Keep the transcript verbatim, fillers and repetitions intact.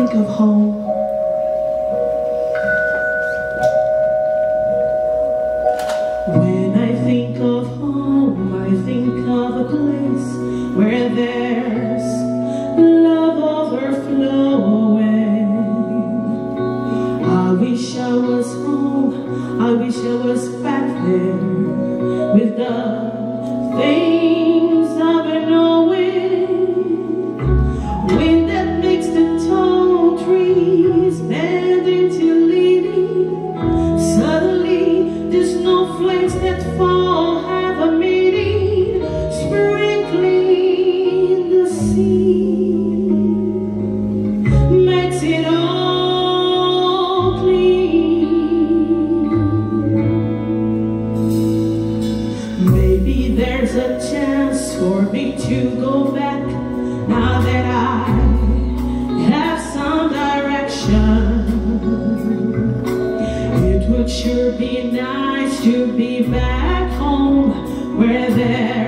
think of home. When I think of home, I think of a place where there's love overflowing. I wish I was home, I wish I was back there with the things I've been knowing. Wind that makes the tall trees bend into leaning. Suddenly the snowflakes that fall have a meaning. Sprinkling the sea makes it all clean. Maybe there's a chance for me to go back now that I have some direction. It would sure be nice to be back home where there